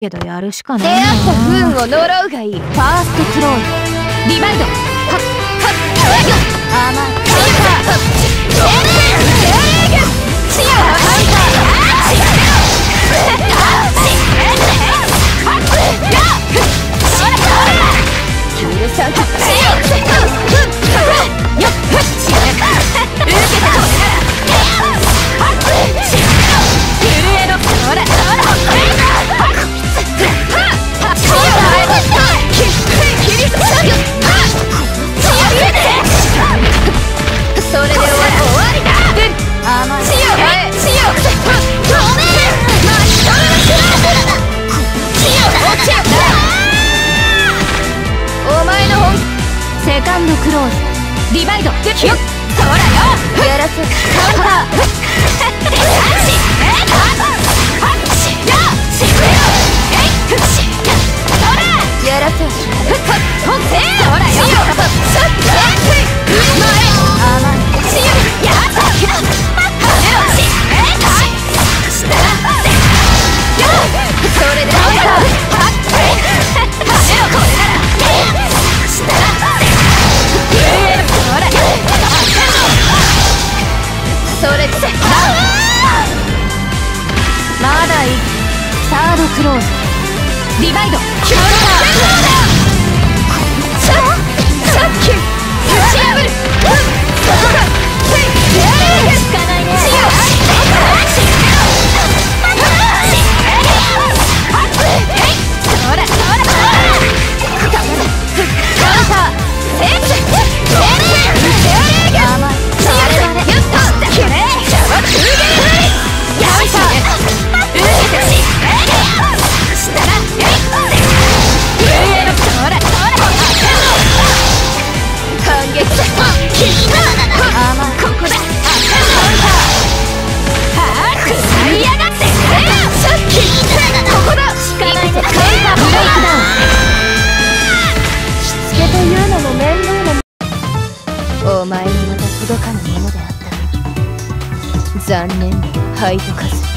けどやるしか出ないな。 会った不運を呪うがいい。ファーストクロールリバイド。はっはっ甘いカウンター。シアのカウンタセカンドクローズリバイド。よっそらよやらせカウンター。やらせほっせーそらよ甘いやったそれでまだいい。サードクローズリバイド。カウンター。さっき打ち破る。そこだ。効かないね。そらそらカウンター。甘いお前にまた届かぬものであった。残念なハイトカズ。